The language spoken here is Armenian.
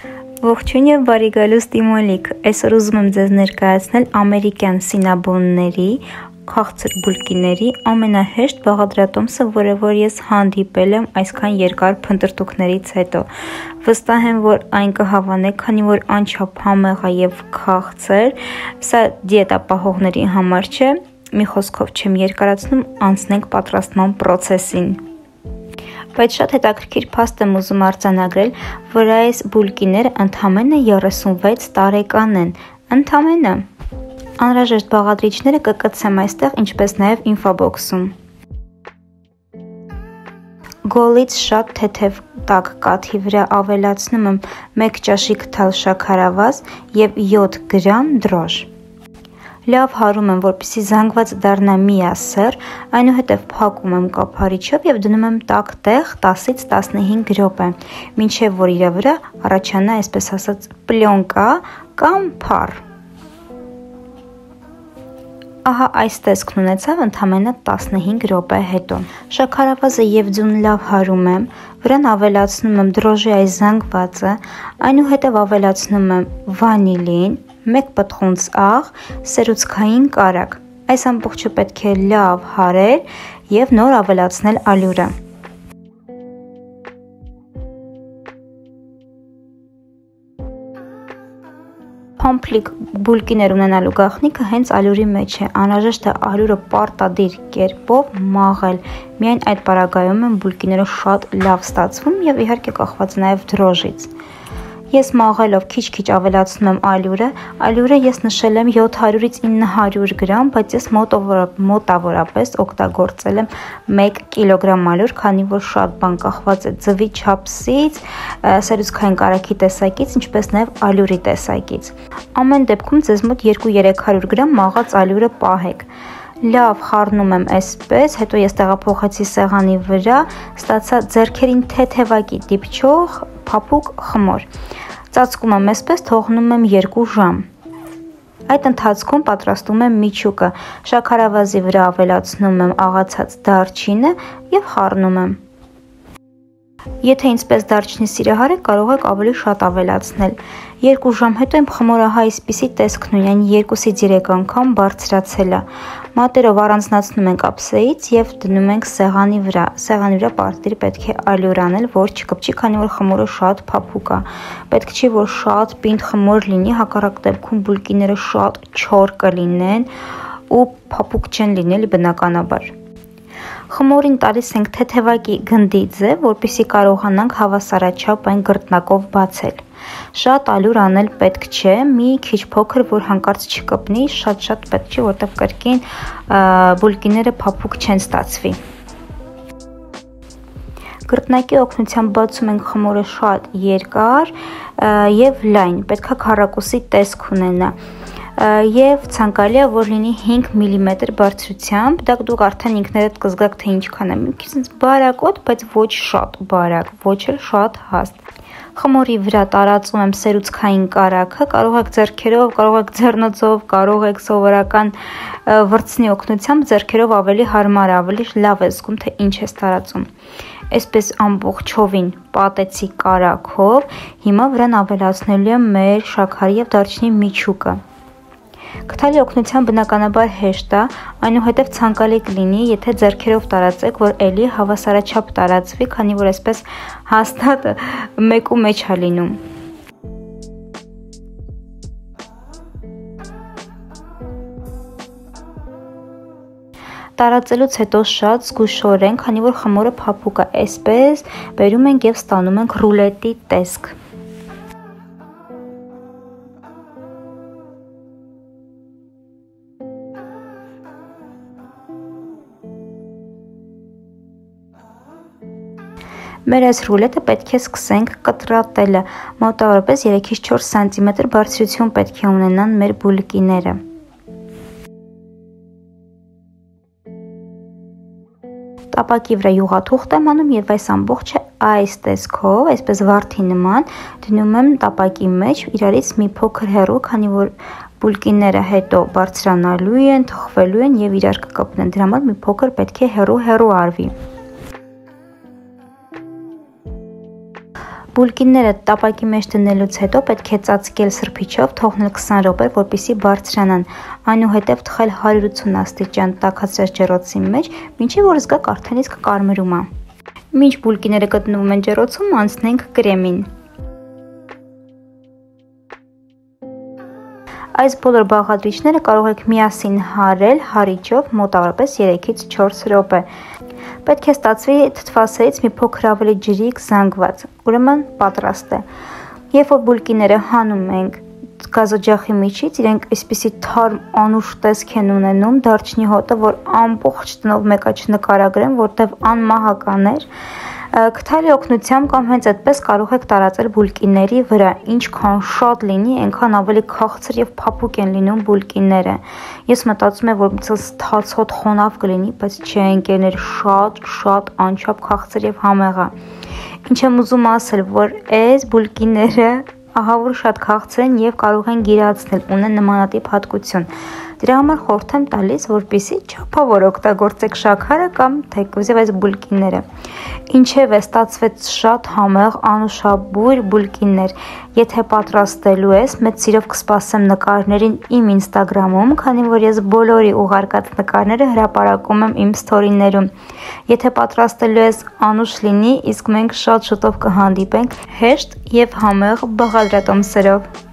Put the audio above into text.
Ողջույն եւ բարի գալուստ իմոլիկ, այսօր ուզում եմ ձեզ ներկայացնել ամերիկյան սինաբոնների, քաղցր բուլկիների ամենահեշտ բաղադրատոմսը, որը որ ես հանդիպել եմ այսքան երկար փնտրտուքներից հետո։ Վստահ եմ, որ այն կհավանեք, քանի որ անչափ համեղ է եւ քաղցր, սա դիետա պահողների համար չէ, մի խոսքով չեմ երկարացնում, անցնենք պատրաստման process-ին։ Բայց շատ հետաքրքիր փաստ եմ ուզում արձանագրել, որ այս բուլկիները ընդամենը 36 տարեկան են, ընդամենը։ Անհրաժեշտ բաղադրիչները կկցեմ այստեղ, ինչպես նաև ինֆոբոքսում։ Գոլից շատ թեթև տաք կաթի վրա ավելացնում եմ 1 ճաշիկ թալ շաքարավազ եւ 7 գրամ դրոշ։ Լավ հարում եմ, որպեսզի զանգված դառնա միասեռ, այնուհետև փակում եմ կափարիչով եւ դնում եմ տաք տեղ 10-ից 15 րոպե, մինչեւ որ իր վրա առաջանա, այսպես ասած, պլյոնկա կամ փառ։ Ահա այս տեսքն ունեցավ ընդամենը 15 րոպե հետո։ Շաքարավազը եւ ձուն լավ հարում եմ, վրան ավելացնում եմ դրոժի այս զանգվածը, այնուհետև ավելացնում եմ վանիլին, 1 պտղունց աղ, սերուցքային կարագ։ Այս ամբողջը պետք է լավ հարել եւ նոր ավելացնել ալյուրը։ Կոմպլետ բուլկիներ ունենալու գաղտնիքը հենց ալյուրի մեջ է, անհրաժեշտ է ալյուրը պարտադիր կերպով մաղել, միայն այդ պարագայում են բուլկիները շատ լավ ստացվում եւ իհարկե կախված նաեւ դրոժից։ Ես մաղելով քիչ-քիչ ավելացնում եմ ալյուրը ես նշել եմ 700-ից 900 գրամ, բայց ես մոտավորապես օգտագործել եմ 1 կիլոգրամ ալյուր, քանի որ շատ բան կախված է ձվի չափսից, սերուցքային կարագի տեսակից, ինչպես նաև ալյուրի տեսակից։ Ամեն դեպքում ձեզ մոտ 200-300 գրամ մաղած ալյուրը պահեք։ Լավ խառնում եմ այսպես, հետո ես տեղափոխեցի սեղանի վրա, ստացա ձեռքերին թեթևակի դիպչող փափուկ խմոր։ Ծածկում եմ այսպես, թողնում եմ 2 ժամ։ Այդ ընթացքում պատրաստում եմ միջուկը, շաքարավազի վրա ավելացնում եմ աղացած դարչինը եւ խառնում եմ։ Եթե ինձպես դարչինի սիրահար եք, կարող եք ավելի շատ ավելացնել։ 2 ժամ հետո իմ խմորը այսպիսի տեսքն ունի, այն 2-ից 3 անգամ բարձրացել է։ Մատերով առանձնացնում ենք ափսեից եւ դնում ենք սեղանի վրա։ Սեղանի վրա պարտադիր պետք է ալյուր անել, որ չկպչի, քանի որ խմորը շատ փափուկ է։ Պետք չի, որ շատ պինդ խմոր լինի, հակառակ դեպքում բուլկիները շատ չոր կլինեն ու փափուկ չեն լինել բնականաբար։ Խմորին տալիս ենք թեթևակի գնդի ձև, որպեսզի կարողանանք հավասարաչափ այն գռտնակով բացել։ Շատ ալյուր անել պետք չէ, մի քիչ փոքր, որ հանկարծ չկպնի, շատ պետք չի, որտեղ կրկին բուլկիները փափուկ չեն ստացվի։ Գռտնակի օգնությամբ բացում ենք խմորը շատ երկար եւ լայն, պետքա քառակուսի տեսք ունենա։ Եվ ցանկալի է, որ լինի 5 մմ բարձրությամբ, դա դուք արդեն ինքներդ կզգաք, թե ինչքան է, մի քիչ բարակոտ, բայց ոչ շատ բարակ, ոչ էլ շատ հաստ։ Խմորի վրա տարածում եմ սերուցքային կարագը, կարող եք ձեռքերով, կարող եք ձեռնոցով, կարող եք սովորական վրձնի օգնությամբ ձեռքերով ավելի հարմար է, ավելի լավ է զգում, թե ինչ է տարածում։ Այսպես ամբողջովին պատեցի կարագով, հիմա վրան ավելացնելու եմ մեր շաքարի եւ դարչինի միջուկը։ Քթալի օգնությամբ բնականաբար հեշտ է, այնուհետև ցանկալի կլինի, եթե ձեռքերով տարածեք, որ էլի հավասարաչափ տարածվի, քանի որ այսպես հաստատ մեկու մեջ է լինում։ Տարածելուց հետո շատ զգուշորեն, քանի որ խմորը փափուկ է, այսպես բերում ենք եւ ստանում ենք ռուլետի տեսք։ Մեր այս ռուլետը պետք է սկսենք կտրատելը, մոտավորապես 3-ից 4 սանտիմետր բարձրություն պետք է ունենան մեր բուլկիները։ Տապակի վրա յուղաթուղթ եմ անում եւ այս ամբողջը այս տեսքով, այսպես վարդի նման, դնում եմ տապակի մեջ, իրարից մի փոքր հեռու, քանի որ բուլկիները հետո բարձրանալու են, թխվելու են եւ իրար կկպնեն, դրա համար մի փոքր պետք է հեռու արվի։ Բուլկինները տապակի մեջ դնելուց հետո պետք է ծածկել սրբիչով, թողնել 20 րոպե, որպեսզի բարձրանան, այնուհետև թխել 180 աստիճան տաքացրած ջեռոցի մեջ, մինչև որ զգաք արդեն իսկ կարմրում է։ Մինչ բուլկիները գտնվում են ջեռոցում, անցնենք կրեմին։ Այս բոլոր բաղադրիչները կարող եք միասին հարել հարիճով մոտավորապես 3-ից 4 րոպե։ Պետք է ստացվի թթվասերից մի փոքր ավելի ջրիկ զանգված, ուրեմն պատրաստ է։ Երբ որ բուլկիները հանում ենք գազօջախի միջից, իրենք այսպիսի թարմ անուշ տեսք են ունենում, դարչնի հոտը, որ ամբողջ տնով մեկա չնկարագրեմ, որտեվ անմահական էր, քթալի օգնությամբ կամ հենց այդպես կարող եք տարածել բուլկիների վրա, ինչքան շատ լինի, այնքան ավելի քաղցր եւ փափուկ են լինում բուլկիները։ Ես մտածում եմ, որ թացոտ խոնավ կլինի, բայց չէ, ընկերներ, շատ անչափ քաղցր եւ համեղ է։ Ինչ եմ ուզում ասել, որ այս բուլկիները ահա որ շատ քաղցր են եւ կարող են գիրացնել, ունեն նմանատիպ հատկություն։ Դրա համար խորհուրդ եմ տալիս, որպեսզի չափավոր օգտագործեք շաքարը կամ թեկուզև այս բուլկիները։ Ինչևէ, ստացվեց շատ համեղ, անուշաբույր բուլկիներ։ Եթե պատրաստելու ես, մեծ սիրով կսպասեմ նկարներին իմ Instagram-ում, քանի որ ես բոլորի ուղարկած նկարները հրապարակում եմ իմ story-ներում։ Եթե պատրաստելու ես անուշ լինի, իսկ մենք շատ շուտով կհանդիպենք հեշտ եւ համեղ բաղադրատոմսերով։